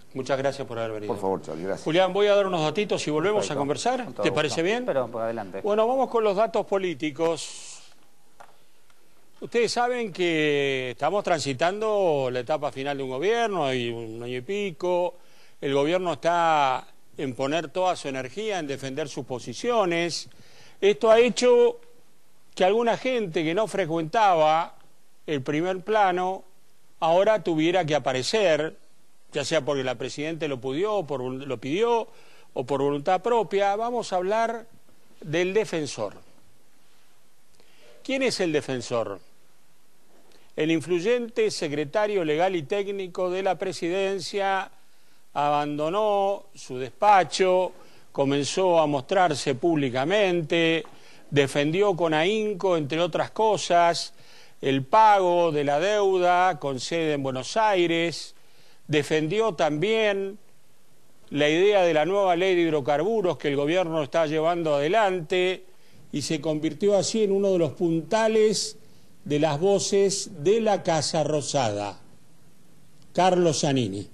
Muchas gracias por haber venido. Por favor, Charlie, gracias. Julián, voy a dar unos datitos y volvemos a conversar. ¿Te parece bien? Pero por adelante. Bueno, vamos con los datos políticos. Ustedes saben que estamos transitando la etapa final de un gobierno, hay un año y pico. El gobierno está en poner toda su energía en defender sus posiciones. Esto ha hecho que alguna gente que no frecuentaba el primer plano ahora tuviera que aparecer, ya sea porque la Presidenta lo pidió o por voluntad propia. Vamos a hablar del defensor. ¿Quién es el defensor? El influyente secretario legal y técnico de la Presidencia abandonó su despacho, comenzó a mostrarse públicamente, defendió con ahínco, entre otras cosas, el pago de la deuda con sede en Buenos Aires, defendió también la idea de la nueva ley de hidrocarburos que el gobierno está llevando adelante y se convirtió así en uno de los puntales de las voces de la Casa Rosada, Carlos Zanini.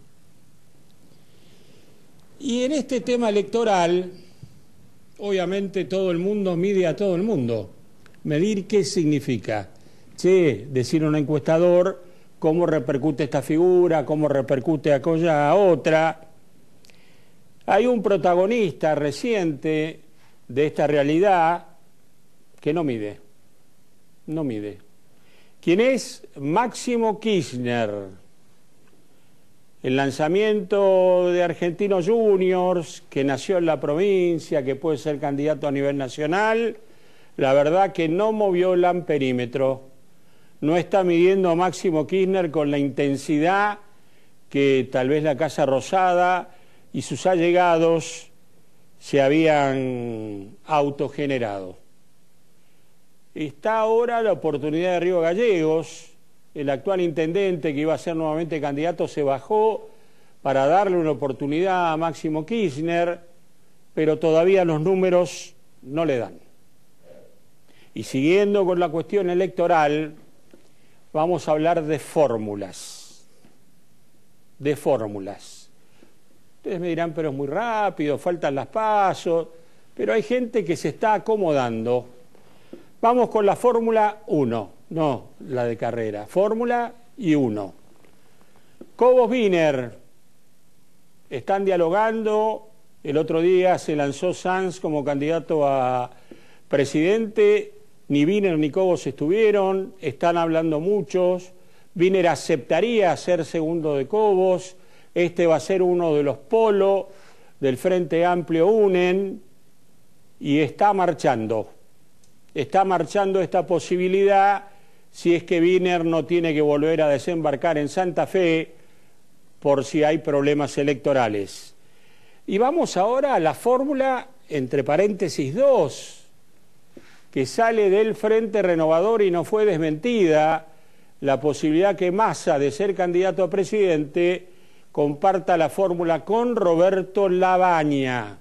Y en este tema electoral, obviamente todo el mundo mide a todo el mundo. Medir qué significa. Che, decir a un encuestador cómo repercute esta figura, cómo repercute aquella otra. Hay un protagonista reciente de esta realidad que no mide. ¿Quién es? Máximo Kirchner. El lanzamiento de Argentinos Juniors, que nació en la provincia, que puede ser candidato a nivel nacional, la verdad que no movió el amperímetro. No está midiendo a Máximo Kirchner con la intensidad que tal vez la Casa Rosada y sus allegados se habían autogenerado. Está ahora la oportunidad de Río Gallegos. El actual intendente, que iba a ser nuevamente candidato, se bajó para darle una oportunidad a Máximo Kirchner, pero todavía los números no le dan. Y siguiendo con la cuestión electoral, vamos a hablar de fórmulas. Ustedes me dirán, pero es muy rápido, faltan las pasos, pero hay gente que se está acomodando. Vamos con la fórmula 1, no la de carrera, fórmula y 1. Cobos Wiener están dialogando. El otro día se lanzó Sanz como candidato a presidente. Ni Wiener ni Cobos estuvieron, están hablando muchos. Wiener aceptaría ser segundo de Cobos. Este va a ser uno de los polos del Frente Amplio UNEN y está marchando esta posibilidad si es que Wiener no tiene que volver a desembarcar en Santa Fe por si hay problemas electorales. Y vamos ahora a la fórmula, entre paréntesis 2, que sale del Frente Renovador y no fue desmentida, la posibilidad que Massa, de ser candidato a presidente, comparta la fórmula con Roberto Labaña.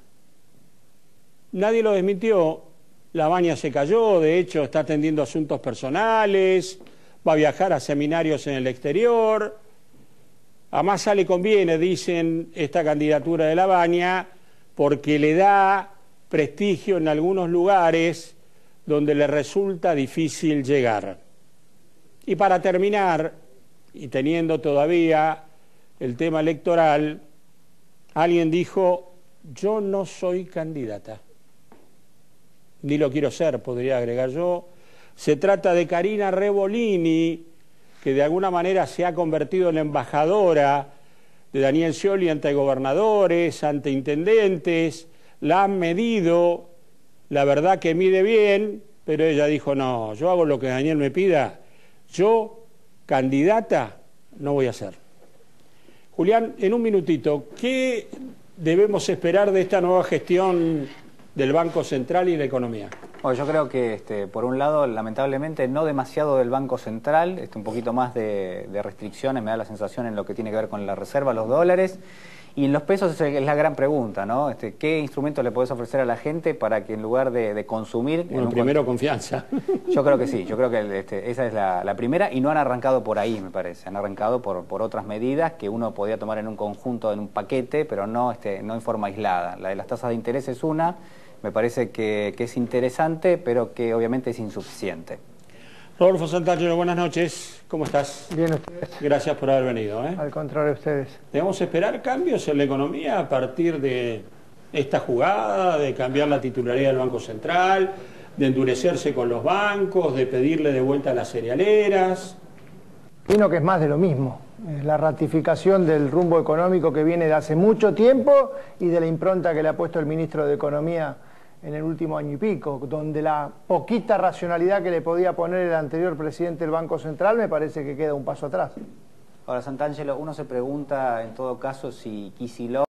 Nadie lo desmintió. Labaña se cayó, de hecho está atendiendo asuntos personales, va a viajar a seminarios en el exterior. A Massa le conviene, dicen, esta candidatura de Labaña, porque le da prestigio en algunos lugares donde le resulta difícil llegar. Y para terminar, y teniendo todavía el tema electoral, alguien dijo, yo no soy candidata. Ni lo quiero ser, podría agregar yo. Se trata de Karina Rebolini, que de alguna manera se ha convertido en embajadora de Daniel Scioli ante gobernadores, ante intendentes. La han medido, la verdad que mide bien, pero ella dijo, no, yo hago lo que Daniel me pida, yo, candidata, no voy a ser. Julián, en un minutito, ¿qué debemos esperar de esta nueva gestión del Banco Central y la economía? Bueno, yo creo que, por un lado, lamentablemente, no demasiado del Banco Central, un poquito más de restricciones, me da la sensación en lo que tiene que ver con la reserva, los dólares, Y en los pesos es la gran pregunta, ¿no? ¿Qué instrumento le podés ofrecer a la gente para que en lugar de consumir... Bueno, primero confianza. Yo creo que sí, yo creo que esa es la primera, y no han arrancado por ahí, me parece. Han arrancado por otras medidas que uno podía tomar en un conjunto, en un paquete, pero no en forma aislada. La de las tasas de interés es una, me parece que es interesante, pero que obviamente es insuficiente. Rodolfo Santangelo, buenas noches. ¿Cómo estás? Bien, ustedes. Gracias por haber venido. Al contrario, ustedes. ¿Debemos esperar cambios en la economía a partir de esta jugada, de cambiar la titularidad del Banco Central, de endurecerse con los bancos, de pedirle de vuelta a las cerealeras? Opino que es más de lo mismo. Es la ratificación del rumbo económico que viene de hace mucho tiempo y de la impronta que le ha puesto el ministro de Economía en el último año y pico, donde la poquita racionalidad que le podía poner el anterior presidente del Banco Central me parece que queda un paso atrás. Ahora, Santangelo, uno se pregunta en todo caso si Kicillof